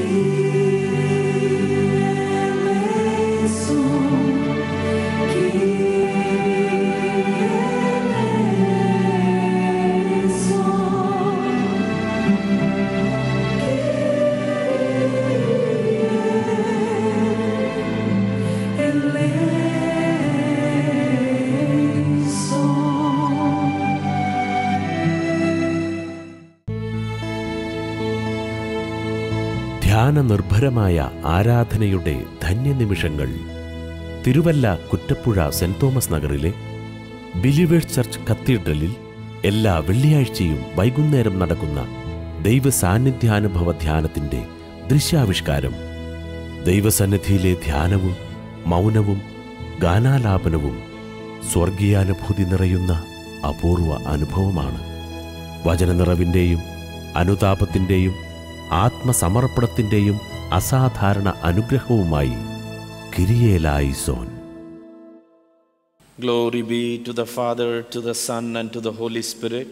ധ്യാനനിർഭരമായ ആരാധനയുടെ ധന്യനിമിഷങ്ങൾ തിരുവല്ല കുറ്റപ്പുഴ സെന്റ് തോമസ് നഗറിലെ ബിലീവേഴ്സ് ചർച്ച് കത്തീഡ്രലിൽ എല്ലാ വെള്ളിയാഴ്ചയും വൈകുന്നേരം നടക്കുന്ന ദൈവസാന്നിധ്യാനുഭവ ധ്യാനത്തിൻ്റെ ദൃശ്യാവിഷ്കാരം. ദൈവസന്നിധിയിലെ ധ്യാനവും മൗനവും ഗാനാലാപനവും സ്വർഗീയാനുഭൂതി നിറയുന്ന അപൂർവ അനുഭവമാണ്. വചനനിറവിൻ്റെയും അനുതാപത്തിൻ്റെയും ആത്മസമർപ്പണത്തിൻ്റെയും അസാധാരണ അനുഗ്രഹവുമായി കിരിയേലായിസോൻ. Glory be to the Father, to the Son, and to the Holy Spirit.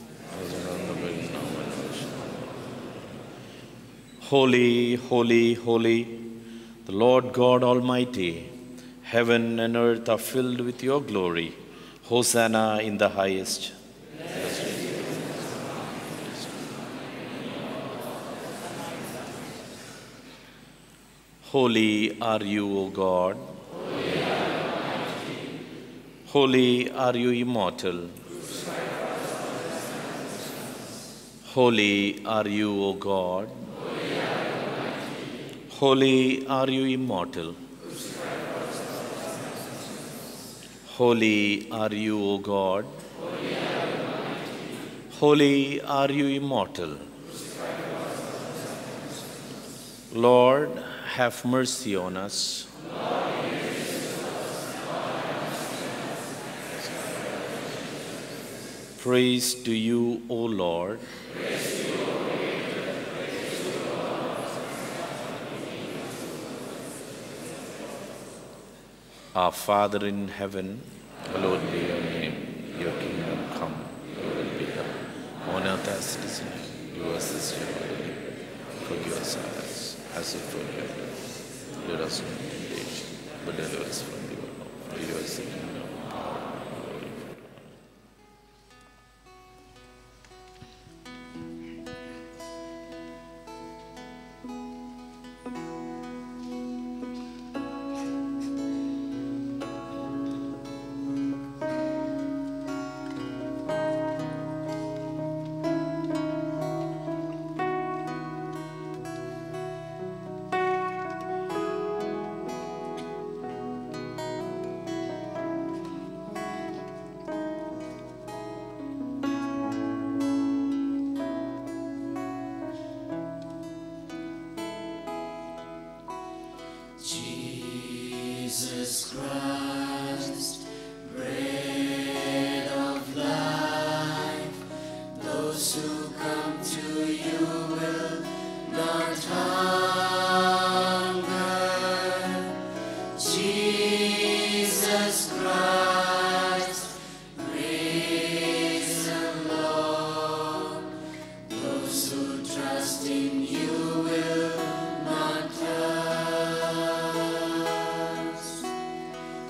Holy, holy, holy, the Lord God Almighty. Heaven and earth are filled with your glory. Hosanna in the highest. Holy are you, O God. Holy are you, immortal. Holy are you, O God. Holy are you, immortal. Holy are you, O God. Holy are you, immortal. Lord, have mercy on us. Praise to you, O Lord. Our Father in heaven, hallowed be your name. Your kingdom come, your will be done. On earth as it is in heaven. Give us this day our daily bread. Forgive us our debts, as we forgive our debtors. Lead us not into temptation, but deliver us from evil. For yours is the kingdom, power, and glory. Jesus Christ, bread of life, those who come to you will not hunger. Jesus Christ, praise the Lord, those who trust in you will not thirst.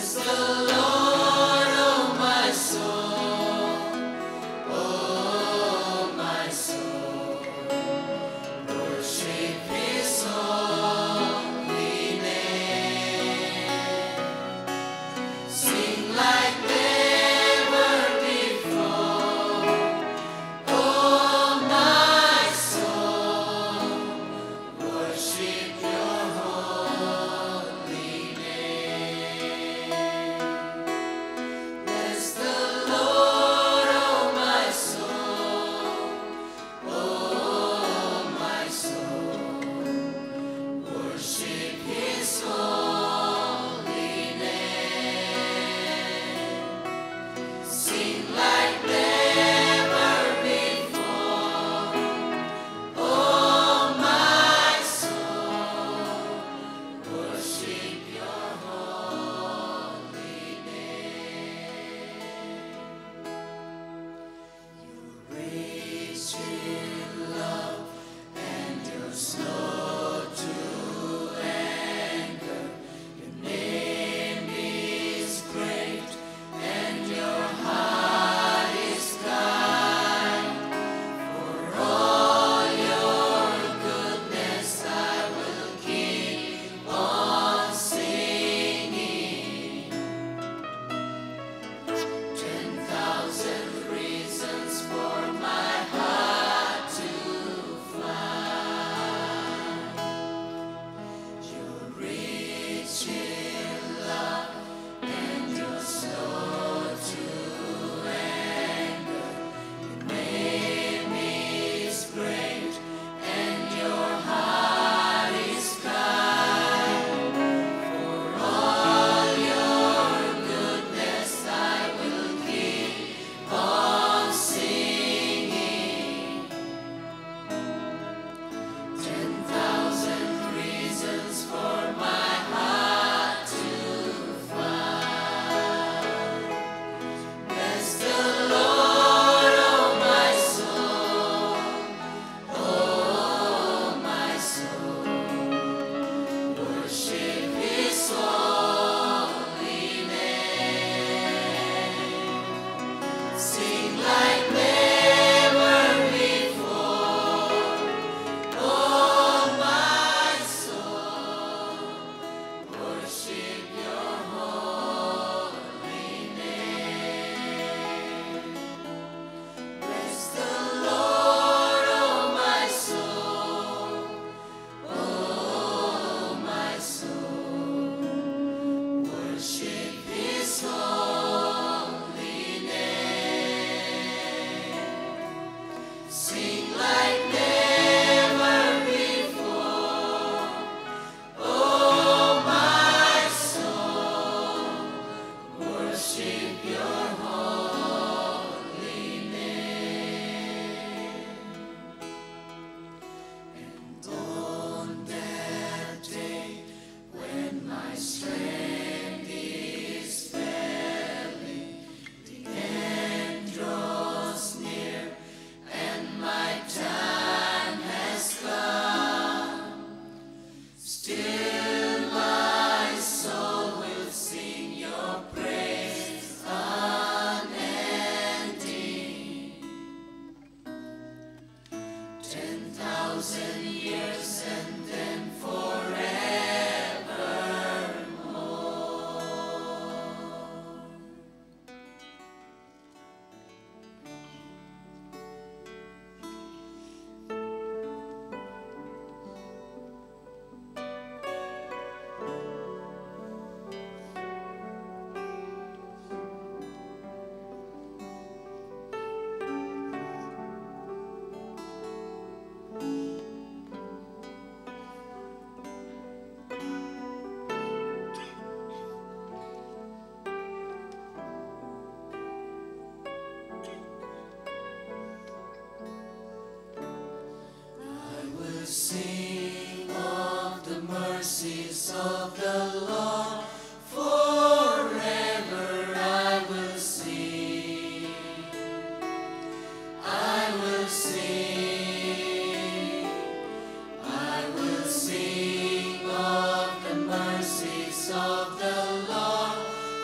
of the Lord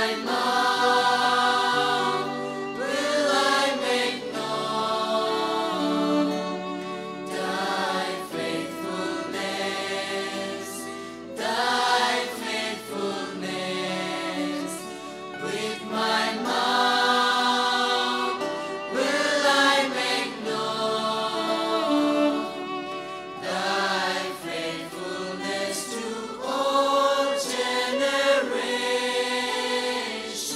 faithfulness to all generations.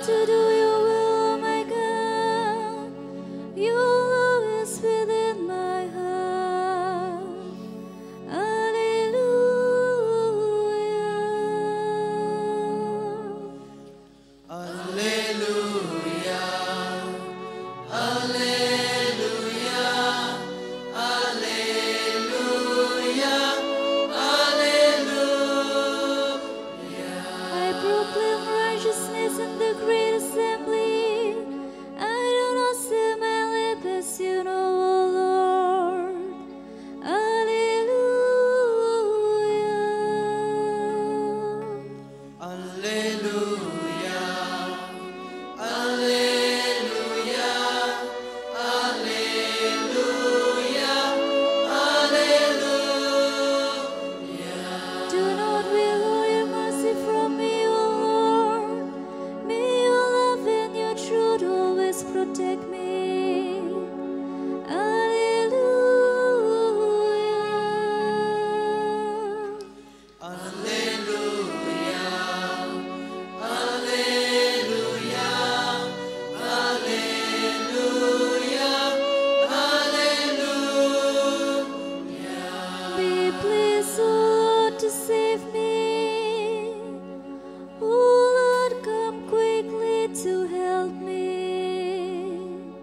to do your will, my God. Your love is within my heart. Alleluia. I proclaim righteousness in the great assembly. I do not say my lips as you know, O Lord. Do not withhold your mercy from me, O Lord. May your love and your truth always protect me. Alleluia. Be pleased, O Lord, to save me. O Lord, come quickly to help me.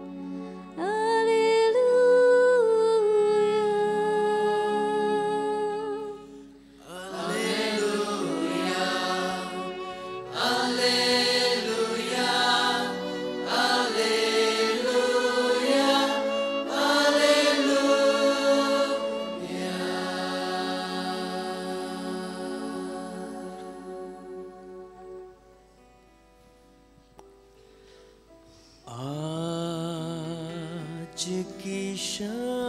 Alleluia. आज की शाम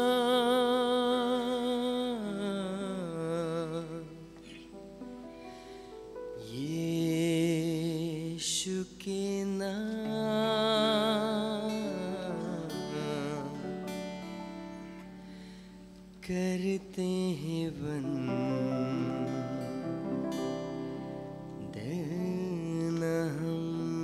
यीशु के नाम करते हैं वंदन हम।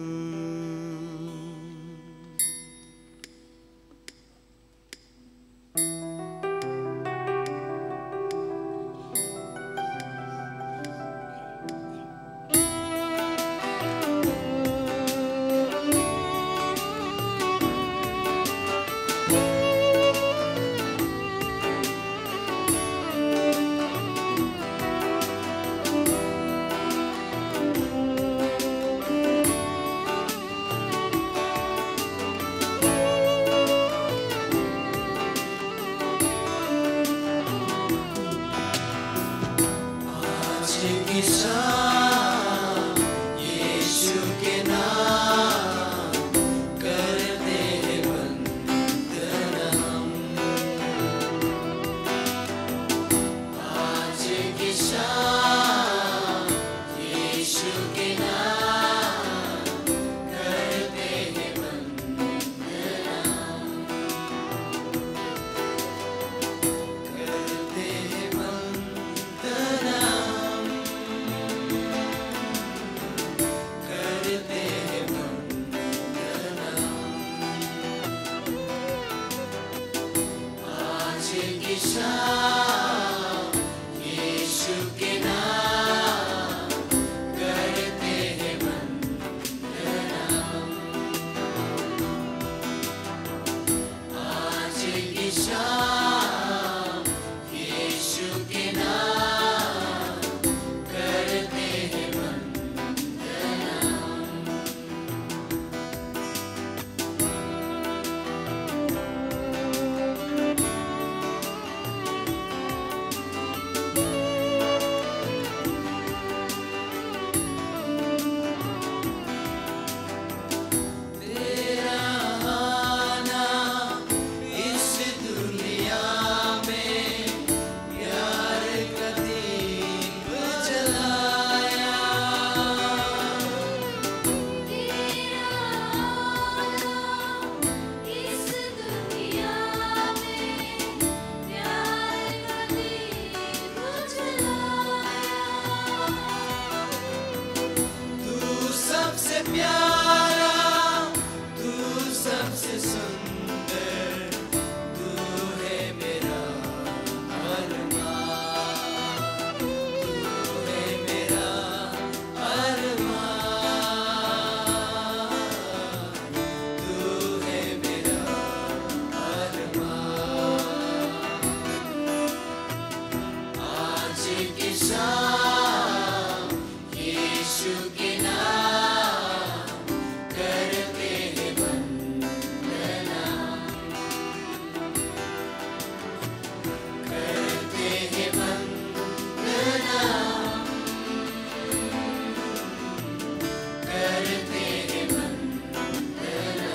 यीशु के नाम करते हैं वंदन हम। आज की शाम यीशु के नाम करते हैं वंदन हम। करते हैं वंदन हम। करते हैं वंदन हम। आज की शाम यीशु के नाम करते हैं वंदन हम। आज की शाम यीशु के नाम करते हैं वंदन हम। तेरा आना इस दुनिया में प्यार का दीप जलाया। तेरा आना इस दुनिया में प्यार का दीप जलाया। तू सबसे प्यारा के नाम करते हैं वंदना, करते हैं वंदना, करते हैं वंदना।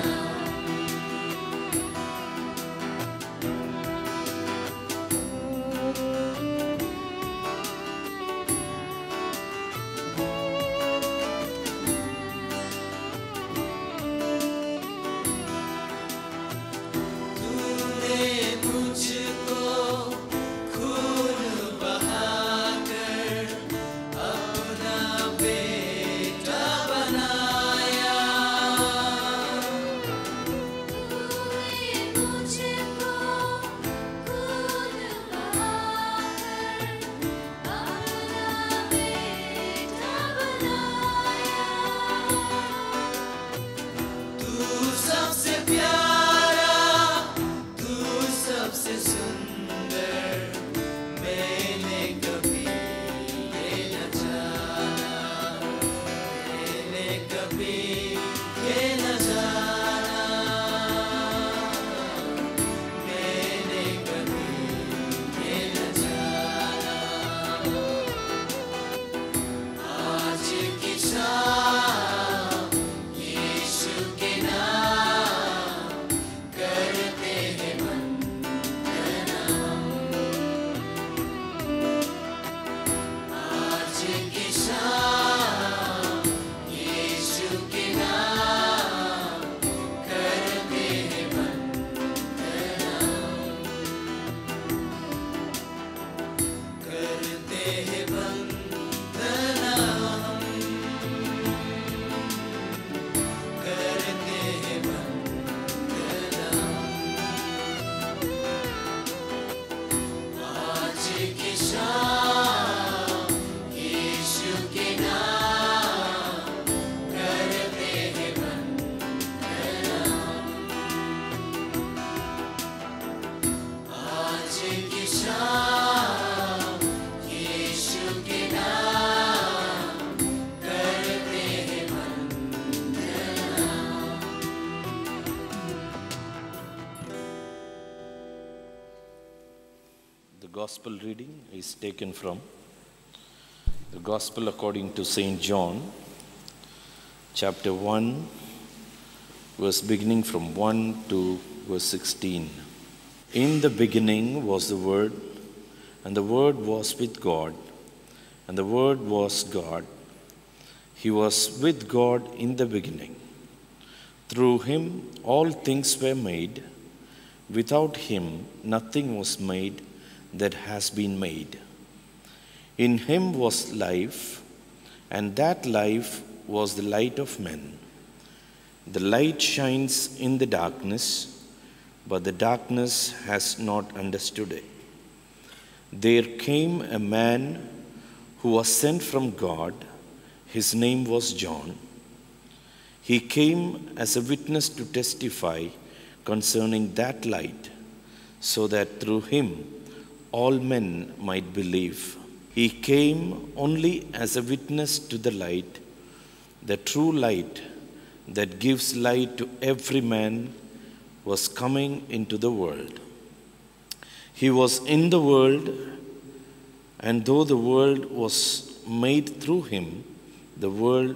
तूने मुझको खून बहाकर अपना बेटा बनाया, तूने मुझको खून बहाकर अपना बेटा बनाया। तू सबसे प्यारा, तू सबसे सुंदर, मैंने कभी ये न जाना, मैंने कभी ये न जाना, मैंने कभी ये न जाना। आज की शाम यीशु के नाम करते हैं वंदना, आज की शाम यीशु के नाम करते हैं वंदना, करते हैं वंदना, करते हैं वंदना। आज की शाम यीशु के नाम करते हैं वंदना, आज की शाम यीशु के नाम करते हैं वंदना। The Gospel reading is taken from the Gospel according to St. John, chapter 1, verse beginning from 1 to verse 16. In the beginning was the Word, and the Word was with God, and the Word was God. He was with God in the beginning. Through him all things were made. Without him nothing was made that has been made. In him was life, and that life was the light of men. The light shines in the darkness, but the darkness has not understood it. There came a man who was sent from God. His name was John. He came as a witness to testify concerning that light, so that through him all men might believe. He came only as a witness to the light, the true light that gives light to every man was coming into the world. He was in the world, and though the world was made through him, the world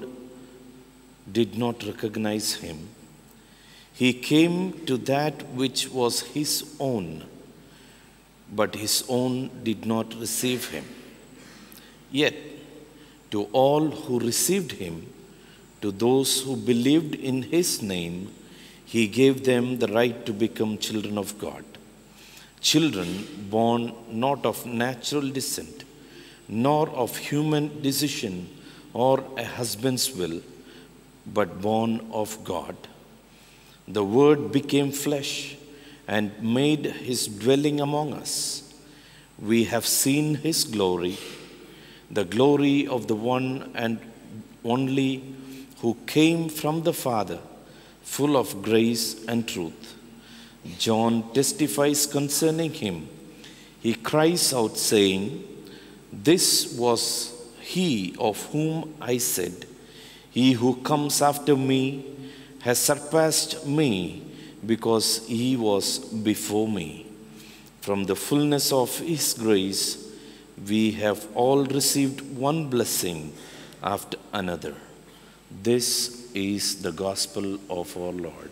did not recognize him. He came to that which was his own, but his own did not receive him. Yet, to all who received him, to those who believed in his name, he gave them the right to become children of God. Children born not of natural descent, nor of human decision or a husband's will, but born of God. The Word became flesh and made his dwelling among us. We have seen his glory, the glory of the one and only who came from the Father, full of grace and truth. John testifies concerning him. He cries out, saying, "This was he of whom I said, He who comes after me has surpassed me because he was before me. From the fullness of his grace, we have all received one blessing after another. This is the gospel of our Lord.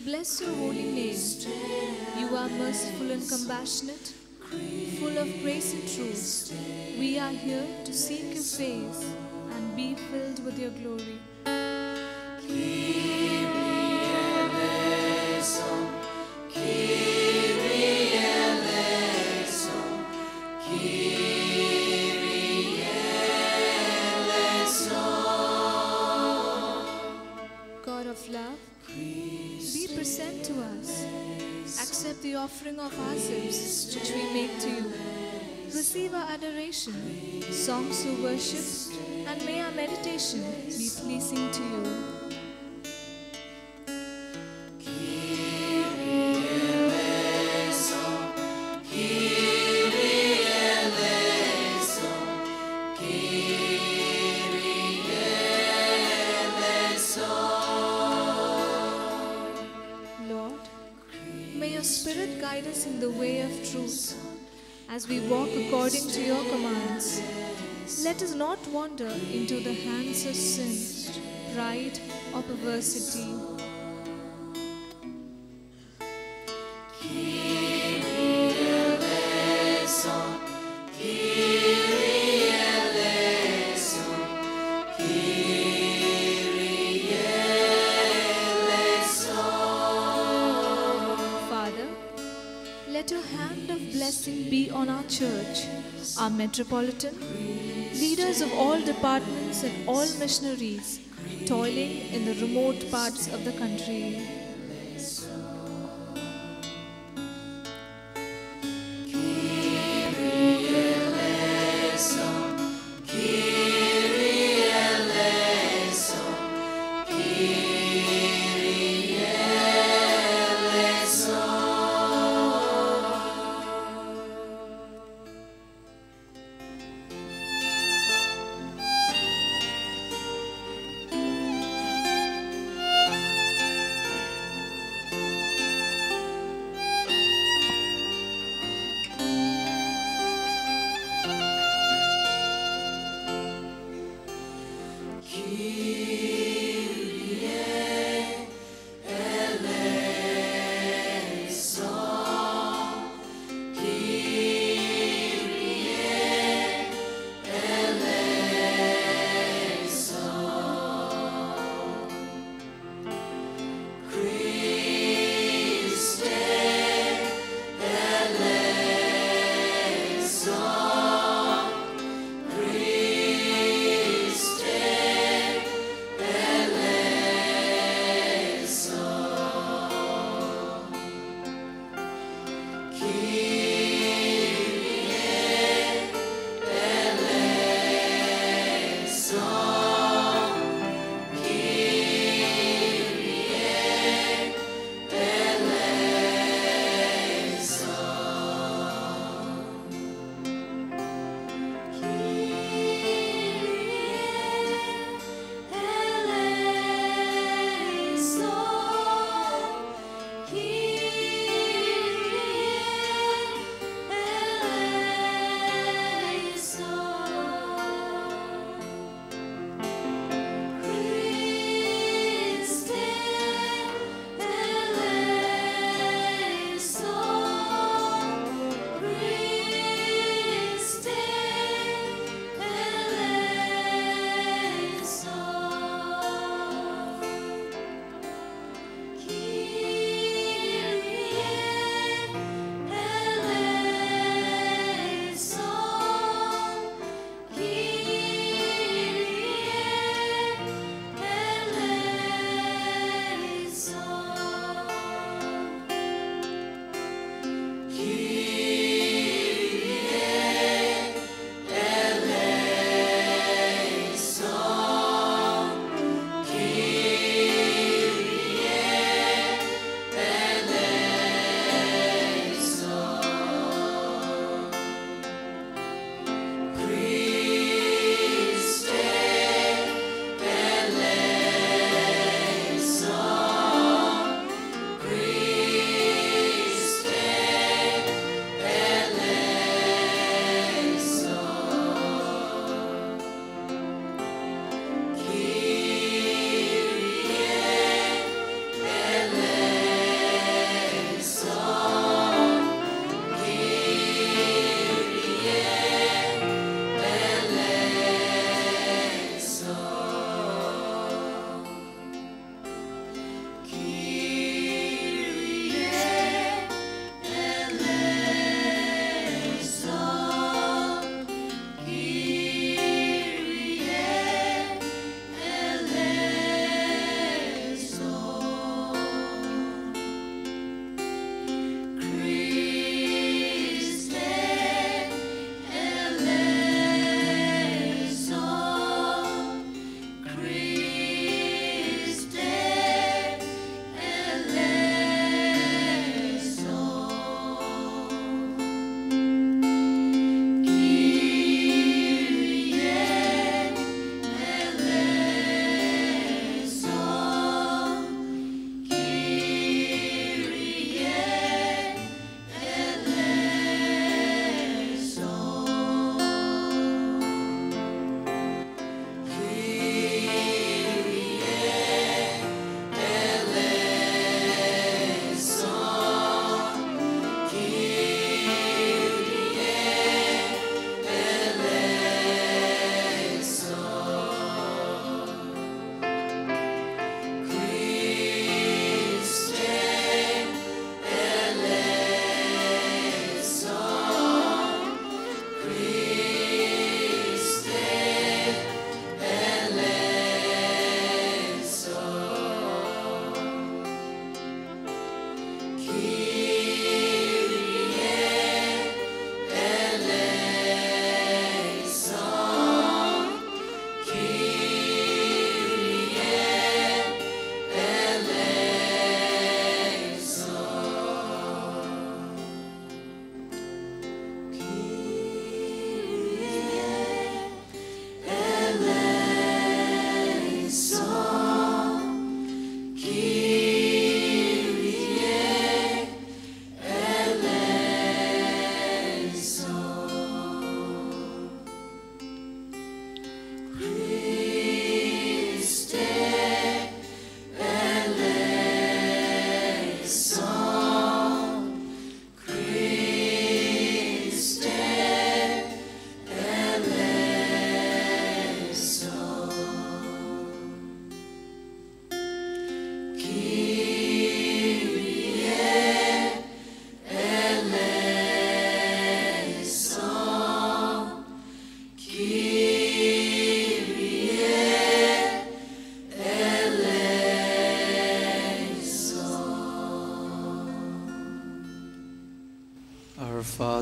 bless your holy name. You are merciful and compassionate, full of grace and truth. We are here to seek your face and be filled with your glory. God of love, be present to us. Accept the offering of ourselves which we make to you. Receive our adoration, songs of worship, and may our meditation be pleasing to you. Lord, may your Spirit guide us in the way of truth as we walk according to your commands. Let us not wander into the hands of sin, pride, or perversity. Father, let your hand of blessing be on our church, our metropolitan, leaders of all departments and all missionaries toiling in the remote parts of the country.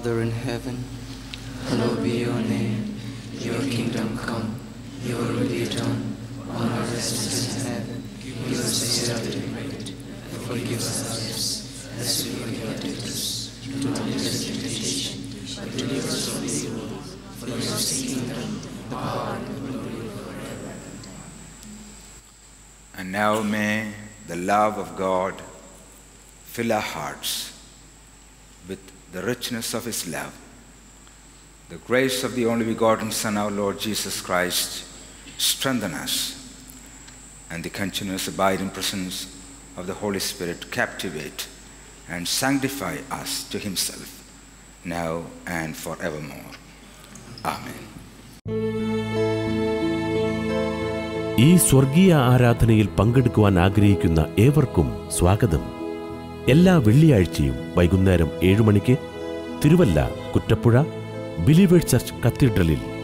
Father in heaven, hallowed be your name. Your kingdom come, your will be done, on earth as it is in heaven. Give us this day our daily bread, and forgive us our debts, as we forgive our debtors. Do not lead us into temptation, but deliver us from evil. For yours is the kingdom, the power, and the glory forever. And now may the love of God fill our hearts with the richness of His love. The grace of the only begotten Son, our Lord Jesus Christ, strengthen us, and the continuous abiding presence of the Holy Spirit captivate and sanctify us to Himself, now and forevermore. Amen. ഈ സ്വർഗീയ ആരാധനയിൽ പങ്കെടുക്കുവാൻ ആഗ്രഹിക്കുന്ന ഏവർക്കും സ്വാഗതം. എല്ലാ വെള്ളിയാഴ്ചയും വൈകുന്നേരം 7 മണിക്ക് തിരുവല്ല കുറ്റപ്പുഴ ബിലീവേഴ്സ് ചർച്ച് കത്തീഡ്രലിൽ